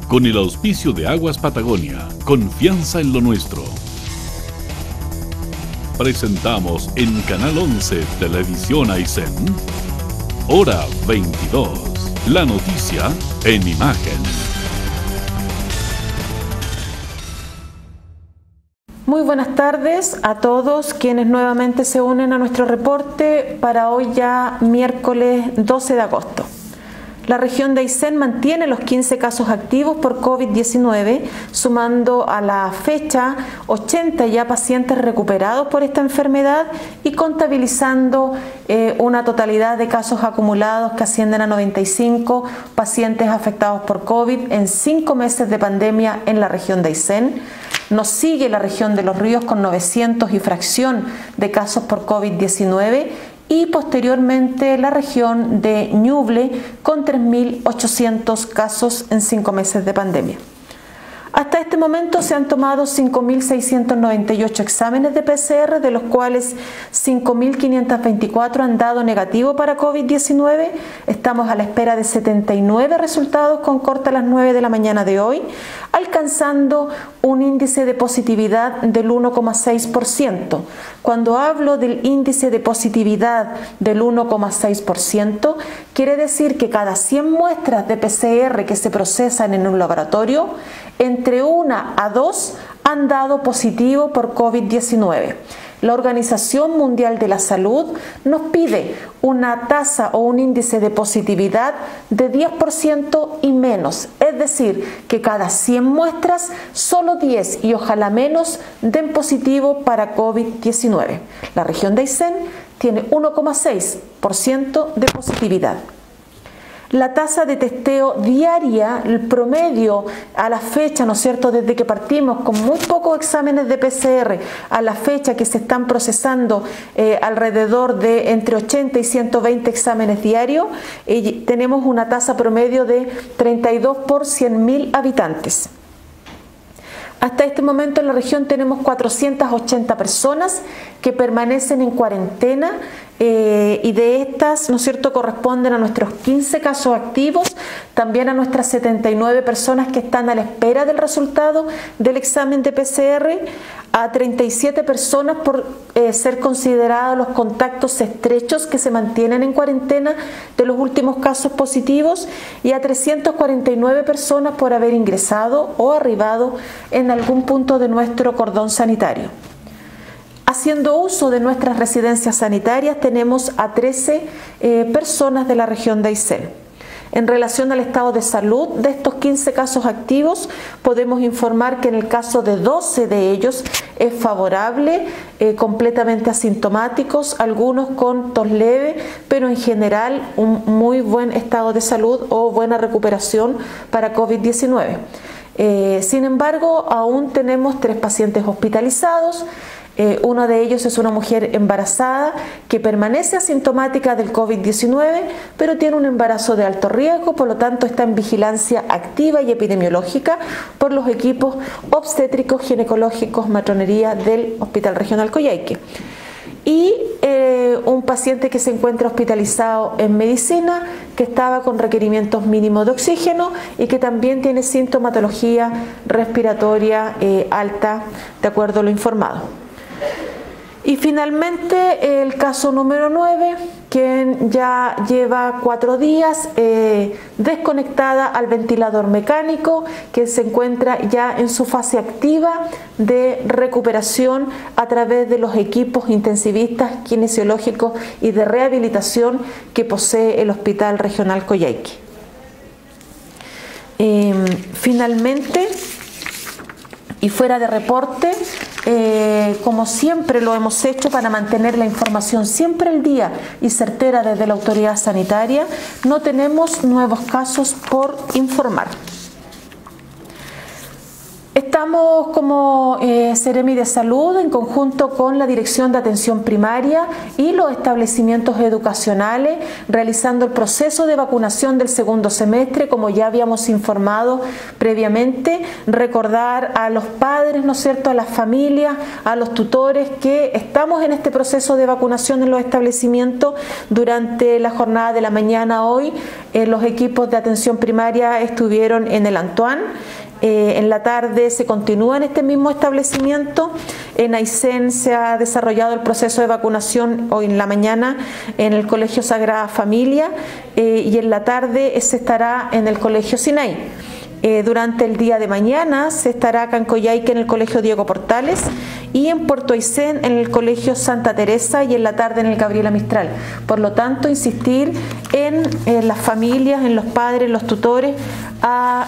con el auspicio de Aguas Patagonia, confianza en lo nuestro. Presentamos en Canal 11 Televisión Aysén, Hora 22, la noticia en imagen. Muy buenas tardes a todos quienes nuevamente se unen a nuestro reporte para hoy ya miércoles 12 de agosto. La región de Aysén mantiene los 15 casos activos por COVID-19, sumando a la fecha 80 ya pacientes recuperados por esta enfermedad y contabilizando una totalidad de casos acumulados que ascienden a 95 pacientes afectados por COVID en 5 meses de pandemia en la región de Aysén. Nos sigue la región de Los Ríos con 900 y fracción de casos por COVID-19 y posteriormente la región de Ñuble con 3.800 casos en 5 meses de pandemia. Hasta este momento se han tomado 5.698 exámenes de PCR, de los cuales 5.524 han dado negativo para COVID-19. Estamos a la espera de 79 resultados con corte a las 9 de la mañana de hoy, alcanzando un índice de positividad del 1,6%. Cuando hablo del índice de positividad del 1,6%, quiere decir que cada 100 muestras de PCR que se procesan en un laboratorio, entre 1 a 2 han dado positivo por COVID-19. La Organización Mundial de la Salud nos pide una tasa o un índice de positividad de 10% y menos, es decir, que cada 100 muestras, solo 10 y ojalá menos den positivo para COVID-19. La región de Aysén tiene 1,6% de positividad. La tasa de testeo diaria, el promedio a la fecha, ¿no es cierto?, desde que partimos con muy pocos exámenes de PCR a la fecha que se están procesando alrededor de entre 80 y 120 exámenes diarios, tenemos una tasa promedio de 32 por 100.000 habitantes. Hasta este momento en la región tenemos 480 personas que permanecen en cuarentena y de estas, ¿no es cierto?, corresponden a nuestros 15 casos activos, también a nuestras 79 personas que están a la espera del resultado del examen de PCR, a 37 personas por ser considerados los contactos estrechos que se mantienen en cuarentena de los últimos casos positivos y a 349 personas por haber ingresado o arribado en algún punto de nuestro cordón sanitario. Haciendo uso de nuestras residencias sanitarias tenemos a 13 personas de la región de Aysén. En relación al estado de salud de estos 15 casos activos, podemos informar que en el caso de 12 de ellos es favorable, completamente asintomáticos, algunos con tos leve, pero en general un muy buen estado de salud o buena recuperación para COVID-19. Sin embargo, aún tenemos 3 pacientes hospitalizados. Uno de ellos es una mujer embarazada que permanece asintomática del COVID-19, pero tiene un embarazo de alto riesgo, por lo tanto está en vigilancia activa y epidemiológica por los equipos obstétricos, ginecológicos, matronería del Hospital Regional Coyhaique. Y un paciente que se encuentra hospitalizado en medicina, que estaba con requerimientos mínimos de oxígeno y que también tiene sintomatología respiratoria alta, de acuerdo a lo informado. Y finalmente el caso número 9, quien ya lleva 4 días desconectada al ventilador mecánico, que se encuentra ya en su fase activa de recuperación a través de los equipos intensivistas, kinesiológicos y de rehabilitación que posee el Hospital Regional Coyhaique. Finalmente, y fuera de reporte, como siempre lo hemos hecho para mantener la información siempre al día y certera desde la autoridad sanitaria, no tenemos nuevos casos por informar. Estamos, como Seremi de Salud, en conjunto con la Dirección de Atención Primaria y los establecimientos educacionales, realizando el proceso de vacunación del segundo semestre, como ya habíamos informado previamente. Recordar a los padres, ¿no es cierto?, a las familias, a los tutores, que estamos en este proceso de vacunación en los establecimientos. Durante la jornada de la mañana hoy, los equipos de atención primaria estuvieron en el Antoine. En la tarde se continúa en este mismo establecimiento. En Aysén se ha desarrollado el proceso de vacunación hoy en la mañana en el Colegio Sagrada Familia, y en la tarde se estará en el Colegio Sinai. Durante el día de mañana se estará acá en Coyhaique en el Colegio Diego Portales y en Puerto Aysén en el Colegio Santa Teresa, y en la tarde en el Gabriela Mistral. Por lo tanto, insistir en las familias, en los padres, en los tutores, a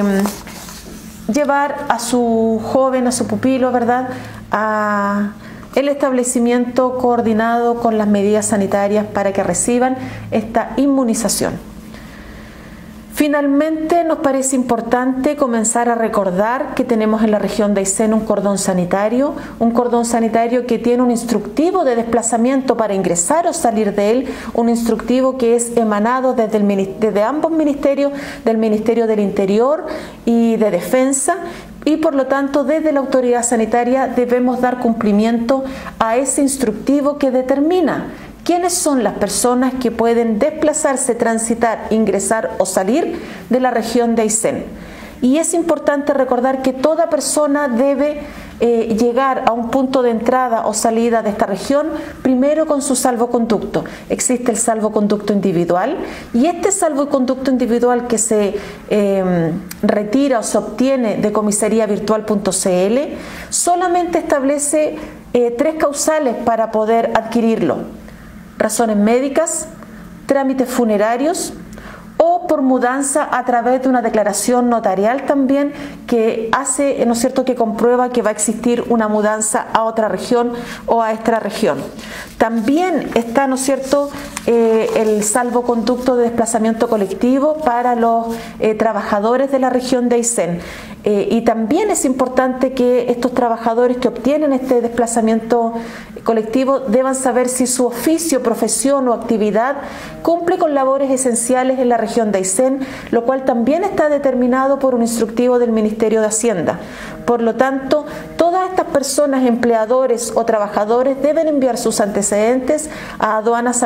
llevar a su joven, a su pupilo, ¿verdad?, a el establecimiento coordinado con las medidas sanitarias para que reciban esta inmunización. Finalmente, nos parece importante comenzar a recordar que tenemos en la región de Aysén un cordón sanitario que tiene un instructivo de desplazamiento para ingresar o salir de él, un instructivo que es emanado desde ambos ministerios, del Ministerio del Interior y de Defensa, y por lo tanto desde la autoridad sanitaria debemos dar cumplimiento a ese instructivo que determina quiénes son las personas que pueden desplazarse, transitar, ingresar o salir de la región de Aysén. Y es importante recordar que toda persona debe llegar a un punto de entrada o salida de esta región primero con su salvoconducto. Existe el salvoconducto individual, y este salvoconducto individual que se retira o se obtiene de comisariavirtual.cl solamente establece 3 causales para poder adquirirlo: razones médicas, trámites funerarios o por mudanza a través de una declaración notarial también que hace, ¿no es cierto?, que comprueba que va a existir una mudanza a otra región o a esta región. También está, ¿no es cierto?, el salvoconducto de desplazamiento colectivo para los trabajadores de la región de Aysén. Y también es importante que estos trabajadores que obtienen este desplazamiento colectivo deban saber si su oficio, profesión o actividad cumple con labores esenciales en la región de Aysén, lo cual también está determinado por un instructivo del Ministerio de Hacienda. Por lo tanto, todas estas personas, empleadores o trabajadores, deben enviar sus antecedentes a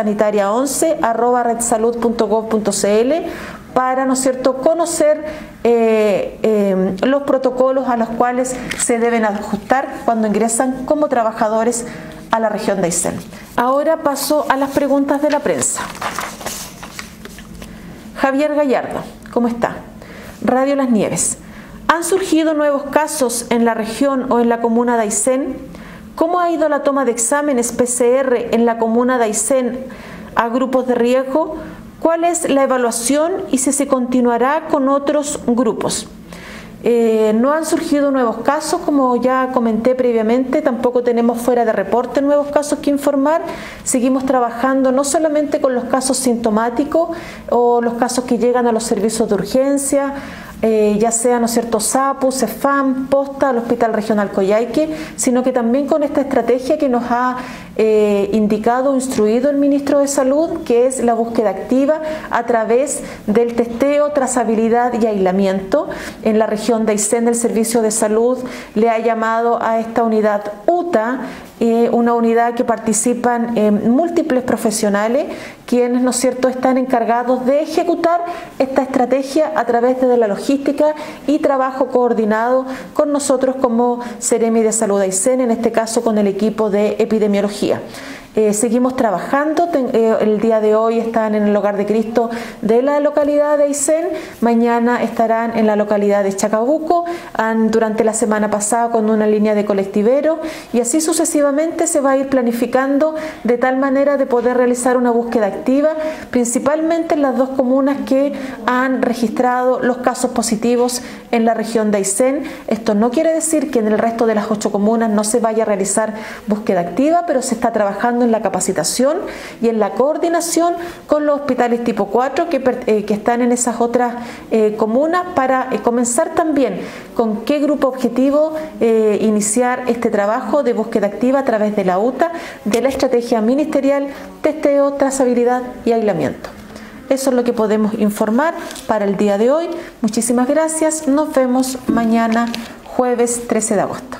aduanasanitaria11@redsalud.gov.cl para, ¿no es cierto?, conocer los protocolos a los cuales se deben ajustar cuando ingresan como trabajadores a la región de Aysén. Ahora paso a las preguntas de la prensa. Javier Gallardo, ¿cómo está? Radio Las Nieves. ¿Han surgido nuevos casos en la región o en la comuna de Aysén? ¿Cómo ha ido la toma de exámenes PCR en la comuna de Aysén a grupos de riesgo? ¿Cuál es la evaluación y si se continuará con otros grupos? No han surgido nuevos casos, como ya comenté previamente, tampoco tenemos fuera de reporte nuevos casos que informar. Seguimos trabajando no solamente con los casos sintomáticos o los casos que llegan a los servicios de urgencia, ya sea, ¿no es cierto?, SAPU, CEFAM, Posta, al Hospital Regional Coyhaique, sino que también con esta estrategia que nos ha indicado, instruido el Ministro de Salud, que es la búsqueda activa a través del testeo, trazabilidad y aislamiento. En la región de Aysén, el Servicio de Salud le ha llamado a esta unidad UTA, una unidad que participan múltiples profesionales, quienes, ¿no es cierto?, están encargados de ejecutar esta estrategia a través de la logística y trabajo coordinado con nosotros como Seremi de Salud Aysén, en este caso con el equipo de epidemiología. Seguimos trabajando, el día de hoy están en el Hogar de Cristo de la localidad de Aysén, mañana estarán en la localidad de Chacabuco, durante la semana pasada con una línea de colectivero, y así sucesivamente se va a ir planificando de tal manera de poder realizar una búsqueda activa, principalmente en las 2 comunas que han registrado los casos positivos en la región de Aysén. Esto no quiere decir que en el resto de las 8 comunas no se vaya a realizar búsqueda activa, pero se está trabajando en en la capacitación y en la coordinación con los hospitales tipo 4 que están en esas otras comunas para comenzar también con qué grupo objetivo iniciar este trabajo de búsqueda activa a través de la UTA, de la estrategia ministerial, testeo, trazabilidad y aislamiento. Eso es lo que podemos informar para el día de hoy. Muchísimas gracias. Nos vemos mañana, jueves 13 de agosto.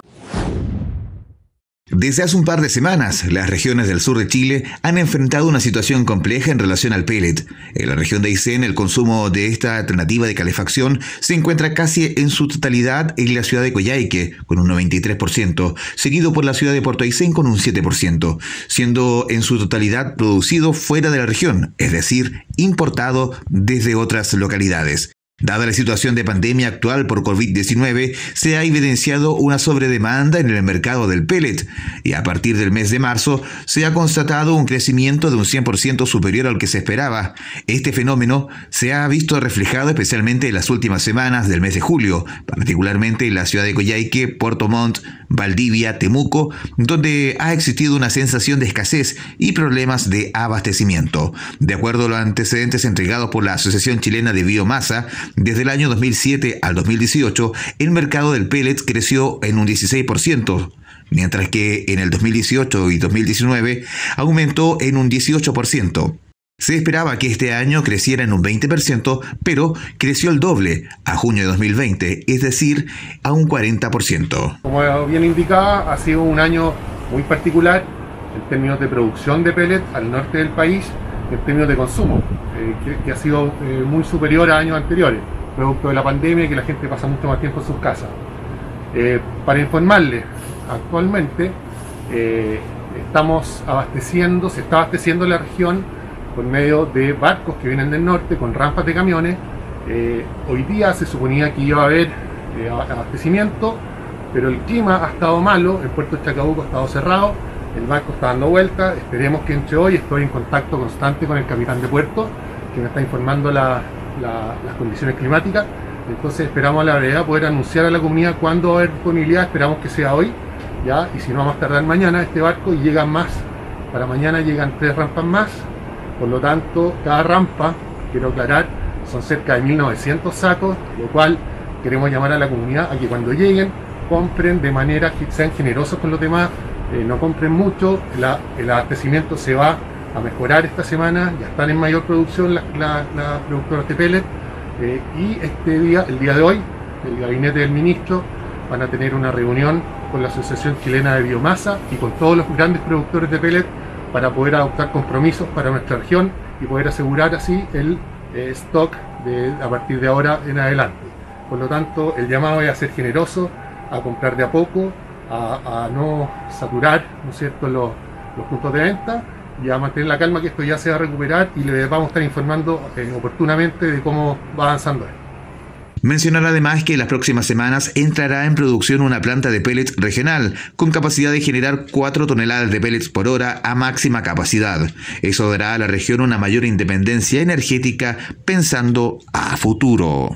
Desde hace un par de semanas, las regiones del sur de Chile han enfrentado una situación compleja en relación al pellet. En la región de Aysén, el consumo de esta alternativa de calefacción se encuentra casi en su totalidad en la ciudad de Coyhaique, con un 93%, seguido por la ciudad de Puerto Aysén con un 7%, siendo en su totalidad producido fuera de la región, es decir, importado desde otras localidades. Dada la situación de pandemia actual por COVID-19, se ha evidenciado una sobredemanda en el mercado del pellet y a partir del mes de marzo se ha constatado un crecimiento de un 100% superior al que se esperaba. Este fenómeno se ha visto reflejado especialmente en las últimas semanas del mes de julio, particularmente en la ciudad de Coyhaique, Puerto Montt, Valdivia, Temuco, donde ha existido una sensación de escasez y problemas de abastecimiento. De acuerdo a los antecedentes entregados por la Asociación Chilena de Biomasa, desde el año 2007 al 2018, el mercado del pellet creció en un 16%, mientras que en el 2018 y 2019 aumentó en un 18%. Se esperaba que este año creciera en un 20%, pero creció el doble a junio de 2020, es decir, a un 40%. Como bien indicaba, ha sido un año muy particular en términos de producción de pellet al norte del país, en términos de consumo, que ha sido muy superior a años anteriores, producto de la pandemia y que la gente pasa mucho más tiempo en sus casas. Para informarles, actualmente se está abasteciendo la región por medio de barcos que vienen del norte con rampas de camiones. Hoy día se suponía que iba a haber abastecimiento, pero el clima ha estado malo, el puerto de Chacabuco ha estado cerrado, el barco está dando vuelta, esperemos que entre hoy. Estoy en contacto constante con el capitán de puerto, que me está informando las condiciones climáticas, entonces esperamos a la brevedad poder anunciar a la comunidad cuándo va a haber disponibilidad. Esperamos que sea hoy, ya, y si no, vamos a tardar mañana este barco y llegan más. Para mañana llegan 3 rampas más. Por lo tanto, cada rampa, quiero aclarar, son cerca de 1900 sacos, lo cual queremos llamar a la comunidad a que cuando lleguen compren de manera que sean generosos con los demás, no compren mucho. El abastecimiento se va a mejorar esta semana, ya están en mayor producción las productoras de pellet, y el día de hoy, el gabinete del ministro van a tener una reunión con la Asociación Chilena de Biomasa y con todos los grandes productores de pellet para poder adoptar compromisos para nuestra región y poder asegurar así el stock a partir de ahora en adelante. Por lo tanto, el llamado es a ser generoso, a comprar de a poco, a no saturar, ¿no es cierto?, los puntos de venta, y a mantener la calma, que esto ya se va a recuperar y les vamos a estar informando oportunamente de cómo va avanzando esto. Mencionar además que en las próximas semanas entrará en producción una planta de pellets regional con capacidad de generar 4 toneladas de pellets por hora a máxima capacidad. Eso dará a la región una mayor independencia energética pensando a futuro.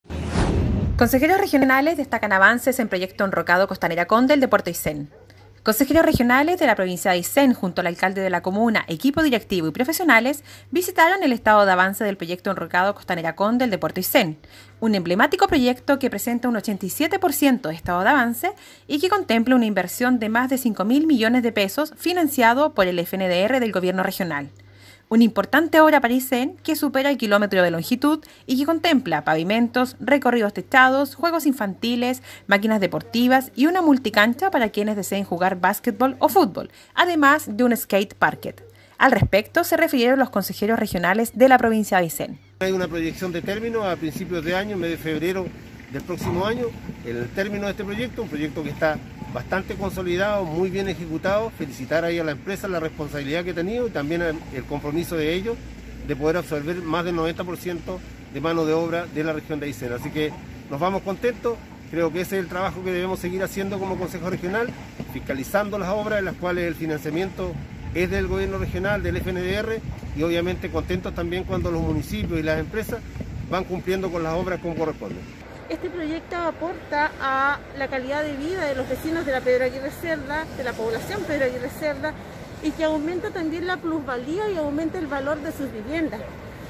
Consejeros regionales destacan avances en proyecto enrocado Costanera Condel de Puerto Aysén. Consejeros regionales de la provincia de Aysén, junto al alcalde de la comuna, equipo directivo y profesionales, visitaron el estado de avance del proyecto enrocado Costanera Condel de Puerto Aysén, un emblemático proyecto que presenta un 87% de estado de avance y que contempla una inversión de más de 5.000 millones de pesos financiado por el FNDR del gobierno regional. Una importante obra para Aysén que supera el kilómetro de longitud y que contempla pavimentos, recorridos techados, juegos infantiles, máquinas deportivas y una multicancha para quienes deseen jugar básquetbol o fútbol, además de un skate parket. Al respecto se refirieron los consejeros regionales de la provincia de Aysén. Hay una proyección de término a principios de año, en mes de febrero del próximo año, el término de este proyecto, un proyecto que está bastante consolidado, muy bien ejecutado. Felicitar ahí a la empresa la responsabilidad que ha tenido y también el compromiso de ellos de poder absorber más del 90% de mano de obra de la región de Aysén. Así que nos vamos contentos, creo que ese es el trabajo que debemos seguir haciendo como Consejo Regional, fiscalizando las obras en las cuales el financiamiento es del gobierno regional, del FNDR, y obviamente contentos también cuando los municipios y las empresas van cumpliendo con las obras como corresponde. Este proyecto aporta a la calidad de vida de los vecinos de la Pedro Aguirre Cerda, de la población Pedro Aguirre Cerda, y que aumenta también la plusvalía y aumenta el valor de sus viviendas.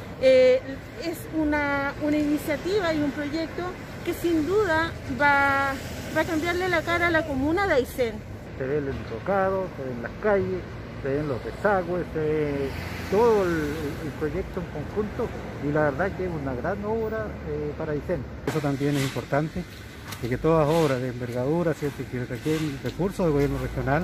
Es una iniciativa y un proyecto que sin duda va a cambiarle la cara a la comuna de Aysén. Se ve el enrocado, se ven las calles, se ven los desagües, se ve todo el proyecto en conjunto, y la verdad que es una gran obra para Aysén. Eso también es importante, de que todas obras de envergadura, ¿cierto?, que requieren recursos del gobierno regional,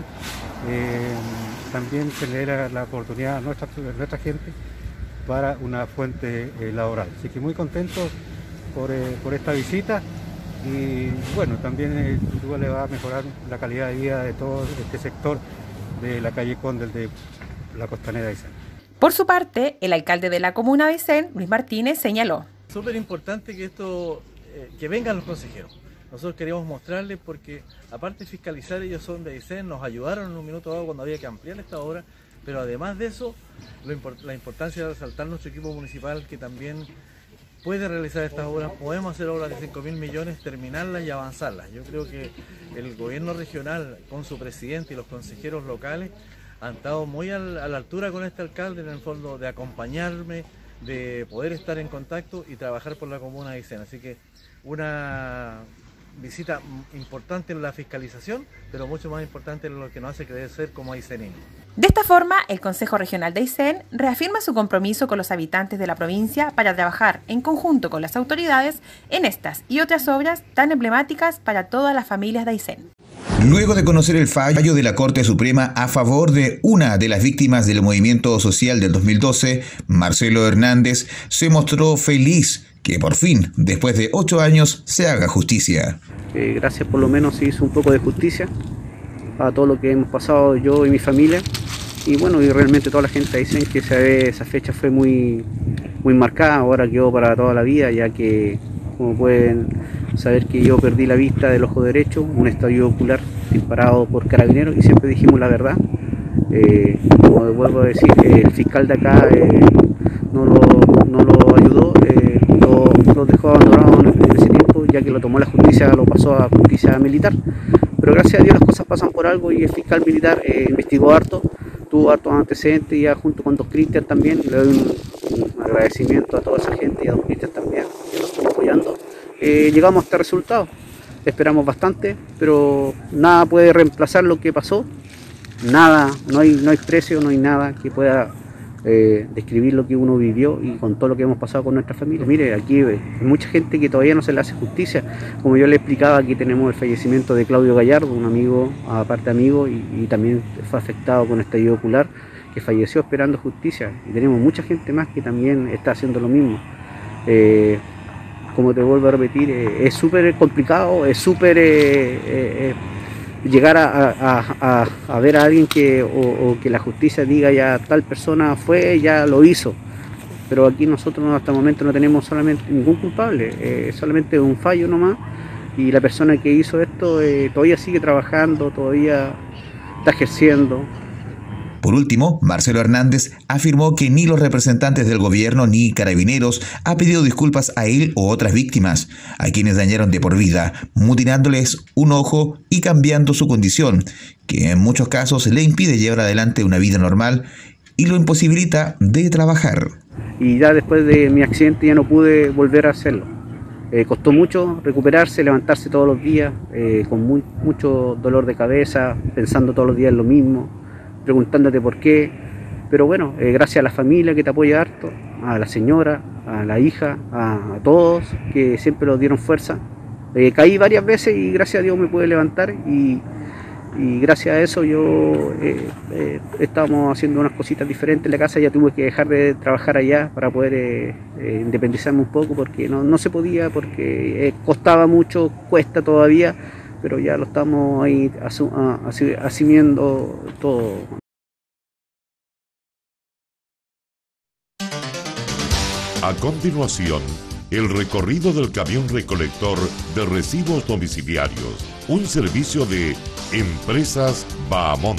también genera la oportunidad a nuestra gente para una fuente laboral. Así que muy contento por esta visita, y bueno, también sin duda le va a mejorar la calidad de vida de todo este sector de la calle Condel de la Costanera de Aysén. Por su parte, el alcalde de la comuna de Aysén, Luis Martínez, señaló: súper importante que que vengan los consejeros. Nosotros queríamos mostrarles, porque aparte de fiscalizar, ellos son de Aysén, nos ayudaron en un minuto dado cuando había que ampliar esta obra, pero además de eso, la importancia de resaltar nuestro equipo municipal, que también puede realizar estas obras. Podemos hacer obras de 5.000 millones, terminarlas y avanzarlas. Yo creo que el gobierno regional, con su presidente y los consejeros locales, han estado muy a la altura con este alcalde, en el fondo, de acompañarme, de poder estar en contacto y trabajar por la comuna de Aysén. Así que una visita importante en la fiscalización, pero mucho más importante en lo que nos hace crecer como ayseninos. De esta forma, el Consejo Regional de Aysén reafirma su compromiso con los habitantes de la provincia para trabajar en conjunto con las autoridades en estas y otras obras tan emblemáticas para todas las familias de Aysén. Luego de conocer el fallo de la Corte Suprema a favor de una de las víctimas del movimiento social del 2012, Marcelo Hernández se mostró feliz que por fin, después de 8 años, se haga justicia. Gracias, por lo menos se hizo un poco de justicia a todo lo que hemos pasado yo y mi familia, y bueno, y realmente toda la gente dicen que esa fecha fue muy marcada. Ahora quedó para toda la vida, ya que, como pueden saber, que yo perdí la vista del ojo derecho, un estallido ocular disparado por carabineros, y siempre dijimos la verdad. Como vuelvo a decir, el fiscal de acá no lo ayudó, lo dejó abandonado en ese tiempo, ya que lo tomó la justicia, lo pasó a justicia militar. Pero gracias a Dios las cosas pasan por algo, y el fiscal militar investigó harto, tuvo hartos antecedentes, ya junto con Don Cristian también. Le doy un agradecimiento a toda esa gente y a Don Cristian también, que nos está apoyando. Llegamos a este resultado, esperamos bastante, pero nada puede reemplazar lo que pasó, nada, no hay precio, no hay nada que pueda describir lo que uno vivió y con todo lo que hemos pasado con nuestra familia. Mire, aquí hay mucha gente que todavía no se le hace justicia. Como yo le explicaba, aquí tenemos el fallecimiento de Claudio Gallardo, un amigo, aparte amigo, y también fue afectado con estallido ocular, que falleció esperando justicia. Y tenemos mucha gente más que también está haciendo lo mismo. Como te vuelvo a repetir, es súper complicado, es súper llegar a ver a alguien o que la justicia diga ya tal persona fue, ya lo hizo. Pero aquí nosotros hasta el momento no tenemos solamente ningún culpable, solamente un fallo nomás, y la persona que hizo esto todavía sigue trabajando, todavía está ejerciendo. Por último, Marcelo Hernández afirmó que ni los representantes del gobierno ni Carabineros ha pedido disculpas a él o otras víctimas, a quienes dañaron de por vida, mutilándoles un ojo y cambiando su condición, que en muchos casos le impide llevar adelante una vida normal y lo imposibilita de trabajar. Y ya después de mi accidente ya no pude volver a hacerlo. Costó mucho recuperarse, levantarse todos los días, con mucho dolor de cabeza, pensando todos los días en lo mismo, preguntándote por qué. Pero bueno, gracias a la familia que te apoya harto, a la señora, a la hija, a todos que siempre nos dieron fuerza. Caí varias veces y gracias a Dios me pude levantar, y gracias a eso yo estábamos haciendo unas cositas diferentes en la casa. Ya tuve que dejar de trabajar allá para poder independizarme un poco, porque no se podía, porque costaba mucho, cuesta todavía, pero ya lo estamos ahí asumiendo todo. A continuación, el recorrido del camión recolector de residuos domiciliarios, un servicio de Empresas Bahamonde.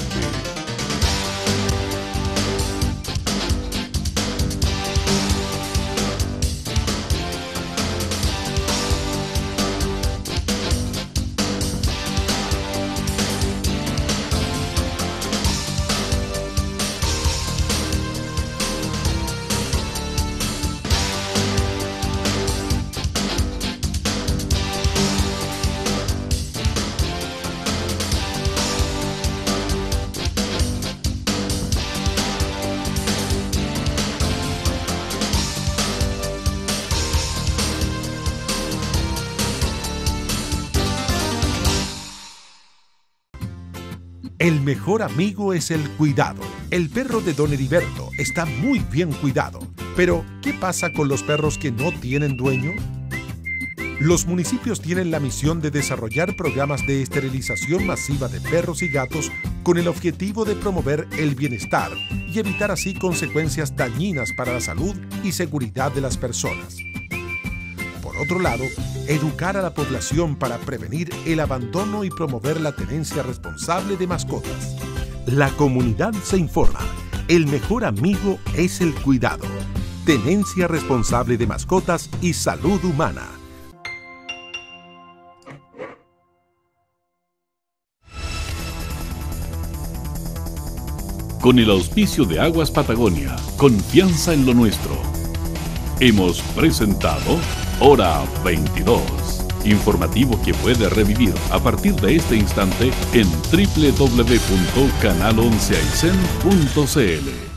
El mejor amigo es el cuidado. El perro de don Heriberto está muy bien cuidado. Pero, ¿qué pasa con los perros que no tienen dueño? Los municipios tienen la misión de desarrollar programas de esterilización masiva de perros y gatos con el objetivo de promover el bienestar y evitar así consecuencias dañinas para la salud y seguridad de las personas. Por otro lado, educar a la población para prevenir el abandono y promover la tenencia responsable de mascotas. La comunidad se informa. El mejor amigo es el cuidado. Tenencia responsable de mascotas y salud humana. Con el auspicio de Aguas Patagonia, confianza en lo nuestro. Hemos presentado Hora 22, informativo que puede revivir a partir de este instante en www.canal11aicen.cl.